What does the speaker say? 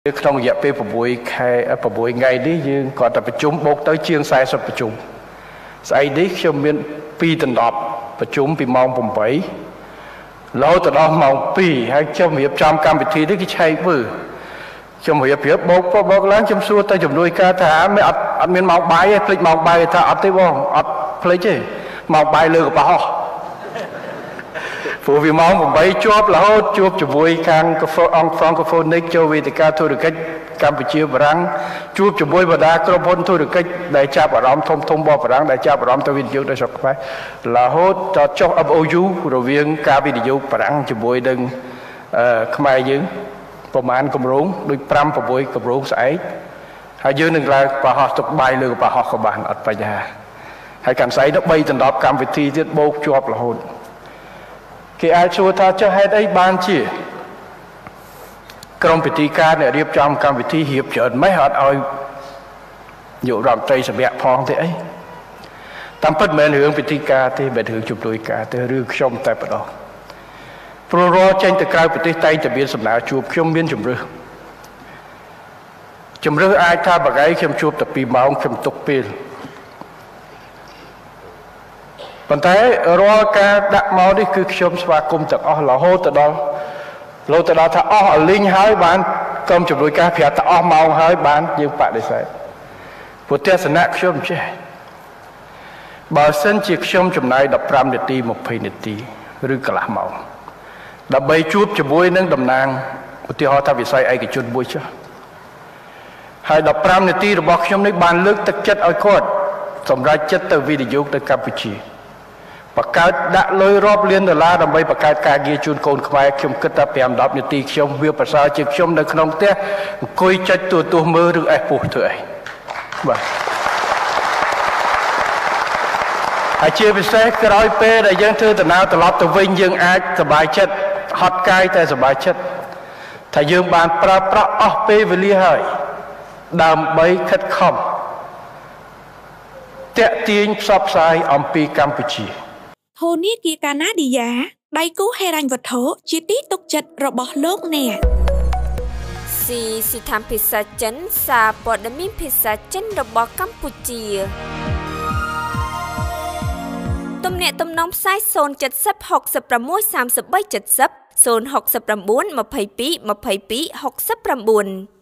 ក្នុងរយៈពេល6ខែ6ថ្ងៃនេះយើងគាត់តែប្រជុំបូកទៅជាង40ប្រជុំស្អែកនេះខ្ញុំមាន2ដណ្ដប់ប្រជុំពីម៉ោង8រហូតដល់ម៉ោង2ហើយខ្ញុំរៀបចំកម្មវិធីនេះគេឆែកមើលខ្ញុំរៀបបូកឡើងខ្ញុំសួរទៅជំនួយការថាមិនអត់មានម៉ោងបាយទេភ្លេចម៉ោងបាយថាអត់ទេបងអត់ភ្លេចទេម៉ោងបាយលើកប៉ោះព្រោះវាម៉ោង8ជាប់រហូតជួបជាមួយខាងអង្គហ្វ្រង់កូហ្វូនិកចូលវេទិកាធុរកិច្ចកម្ពុជាបារាំងជួបជាមួយបណ្ដាក្រុមហ៊ុនធុរកិច្ចដែលចាប់អារម្មណ៍ធំរបស់បារាំងដែលចាប់អារម្មណ៍ទៅវិនិយោគនៅស្រុកខ្មែររហូតដល់ចុះ MOU រវាងការវិនិយោគបារាំងជាមួយនឹងខ្មែរយើងប្រមាណគម្រោងដូច5 6គម្រោងស្អែកហើយយើងនឹងឡើងប្រហោះទុកបាយលើប្រហោះក៏បានអត់បញ្ហាហើយកាន់ស្អែកទៅ3ដណ្ដប់កម្មវិធីទៀតបូកជាប់រហូតគេអាចសួរថាចុះហេតុអីបានជាក្រុមពិធីការអ្នករៀបចំកម្មវិធីរៀបច្រើនម៉េចអត់ឲ្យយករដ្ឋមន្ត្រីសម្រាប់ផងទេអីតាមពិតមិនមែនរឿងពិធីការទេមិនរឿងជំនួយការទេរឿងខ្ញុំតែម្ដងព្រោះរកចេញទៅក្រៅប្រទេសតែងតែមានសំណើជួបខ្ញុំមានជំរឿសអាចថាបកាយខ្ញុំជួបតែ2ម៉ោងខ្ញុំទុកពេលប៉ុន្តែរាល់ការដាក់មកនេះគឺខ្ញុំស្វាគមន៍ទាំងអស់រហូតទៅដល់ថាអស់អលីងហើយបានក្រុមជំនួយការប្រាប់ថាអស់ម៉ោងហើយបានយើងបដិសេធព្រោះទស្សនៈខ្ញុំចេះបើសិនជាខ្ញុំចំណាយ15នាទី20នាទីឬកន្លះម៉ោងដើម្បីជួបជាមួយនឹងតំណាងឧទាហរណ៍ថាវិស័យឯកជនមួយចុះហើយ15នាទីរបស់ខ្ញុំនេះបានលើកទឹកចិត្តឲ្យគាត់សម្រេចចិត្តទៅវិនិយោគទៅកម្ពុជាបង្កើតដាក់លុយរាប់លានដុល្លារដើម្បីបង្កើតការងារជូនកូនខ្មែរខ្ញុំគិតថា5-10នាទីខ្ញុំវាប្រសើរជាងខ្ញុំនៅក្នុងផ្ទះអង្គុយចុចទូរមើលឬអេសពុះធ្វើអីបាទហើយជាពិសេសក្រោយពេលដែលយើងធ្វើដំណើរត្រឡប់ទៅវិញយើងអាចសប្បាយចិត្តហត់កាយតែសប្បាយចិត្តថាយើងបានប្រើប្រាស់អស់ពេលវេលាហើយដើម្បីខិតខំតាក់ទាញផ្សព្វផ្សាយអំពីកម្ពុជាធនាគារកាណាឌីយ៉ាដៃគូហិរញ្ញវត្ថុជាទីទុកចិត្តរបស់លោកអ្នកស៊ីថាមភាសាចិនសារព័ត៌មានភាសាចិនរបស់កម្ពុជាទំនាក់ទំនងផ្សាយ070 66 33 70 069 22 22 69